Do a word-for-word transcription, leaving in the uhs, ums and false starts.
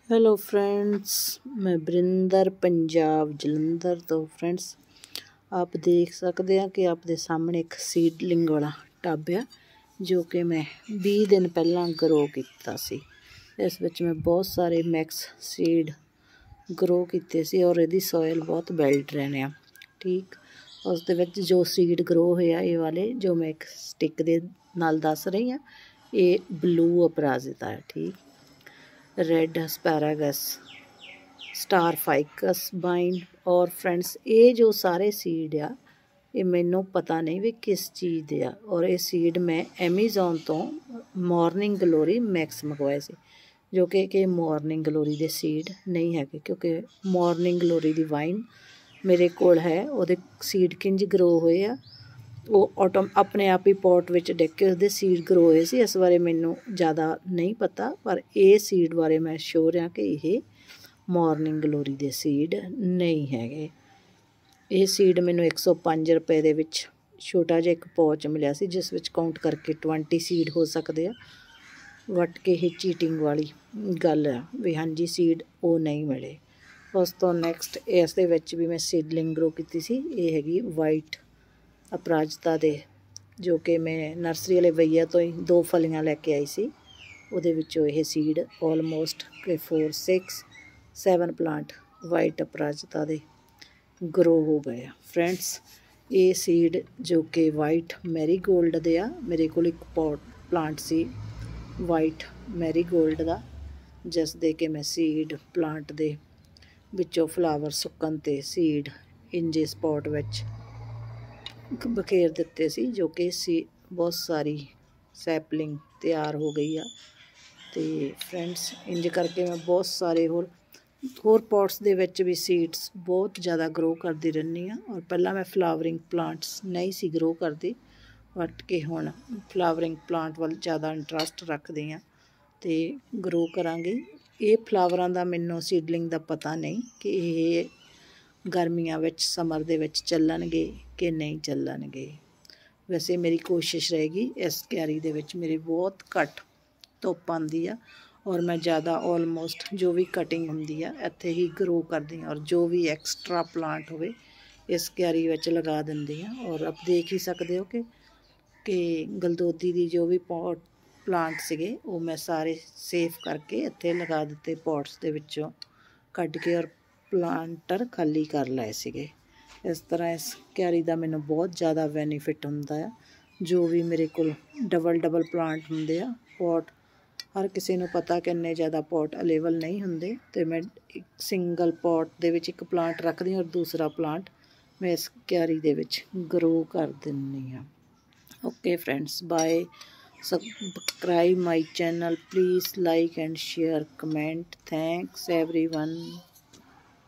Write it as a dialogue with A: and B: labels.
A: Hello friends, मैं बरिंदर पंजाब जलंधर तो friends आप देख सकते हैं कि आपके सामने एक सीडलिंग वाला टब है जो कि मैं बीस दिन पहला ग्रो किया सी। इस विच मैं बहुत सारे मैक्स सीड ग्रो किए सी और यदी सॉयल बहुत बेल्ट रहने आ ठीक। उस दे विच जो सीड ग्रो होया ये वाले जो मैं एक स्टिक दे नाल दस रही हाँ, ये ब्लू अपराजिता है ठीक। रेड एस्पैरागस, स्टार फाइकस बाइन और फ्रेंड्स ये जो सारे सीड आ ये मैनू पता नहीं भी किस चीज़ दे आ। और ये सीड मैं एमेजोन तो मॉर्निंग ग्लोरी मैक्स मंगवाए सी जो कि कि मॉर्निंग ग्लोरी दे सीड नहीं है क्योंकि मॉर्निंग ग्लोरी दी वाइन मेरे कोल है उहदे सीड किंज ग्रो होए आ वो ऑटो अपने आप ही पॉट विच डिग के उसदे सीड ग्रो होए सी। इस बारे मैनू ज़्यादा नहीं पता पर ये सीड बारे मैं श्योर हाँ कि ये मॉर्निंग ग्लोरी दे सीड नहीं हैगे। ये सीड मैनू एक सौ पाँच रुपए दे विच छोटा जिहा एक पौच मिलिया सी जिस विच काउंट करके ट्वेंटी सीड हो सकते हैं। वट के ही चीटिंग वाली गल है भी हाँ जी सीड वो नहीं मिले। उस तो नैक्सट इस दे विच भी मैं सीडलिंग ग्रो की सी। ये हैगी वाइट अपराजिता दे जो कि मैं नर्सरी वाले भैया तो ही दो फलियां लैके आई सी। उहदे विचों यह सीड ऑलमोस्ट के four six seven plant white अपराजिता दे ग्रो हो गए फ्रेंड्स। ये सीड जो कि वाइट मैरीगोल्ड दे आ मेरे को एक पॉट प्लांट सी वाइट मैरीगोल्ड दा जिस दे के मैं सीड प्लांट दे विचों फ्लावर सुकन ते सीड इंजे स्पॉट विच बखेर दिते सी जो कि सी बहुत सारी सैपलिंग तैयार हो गई आ। तो फ्रेंड्स इंज करके मैं बहुत सारे होर होर पॉट्स दे विच भी सीड्स बहुत ज़्यादा ग्रो करती रहनी हाँ। और पहला मैं फ्लावरिंग प्लांट्स नहीं सी ग्रो करती बट कि हुण फ्लावरिंग प्लांट वाल ज़्यादा इंटरस्ट रखदी हाँ तो ग्रो करांगी। ये फ्लावरां दा मैनूं सीडलिंग दा पता नहीं कि ये गर्मियां विच समर दे विच चलणगे कि नहीं चलणगे। वैसे मेरी कोशिश रहेगी इस क्यारी दे विच मेरी बहुत घट धुप आंदी आ और मैं ज़्यादा ऑलमोस्ट जो भी कटिंग हुंदी आ इत्थे ही ग्रो करदी और जो भी एक्सट्रा प्लांट होवे इस क्यारी विच लगा दिंदी आ। और आप देख ही सकते हो कि कि गलदोदी दी जो भी पॉट प्लांट सीगे वो मैं सारे सेफ करके इत्थे लगा दिते पॉट्स दे विचों कढ़ के और प्लांटर खाली कर लाए सीगे। इस तरह इस क्यारी का मैनू बहुत ज़्यादा बेनीफिट हुंदा है। जो भी मेरे को डबल डबल प्लांट हुंदे आ पॉट हर किसी नूं पता कि इन्ने ज़्यादा पॉट अवेलेबल नहीं हुंदे तो मैं एक सिंगल पॉट दे विच एक प्लांट रखदी और दूसरा प्लांट मैं इस क्यारी दे विच ग्रो कर दिंदी हाँ। Okay friends bye. Subscribe my channel please like and share comment. Thanks everyone.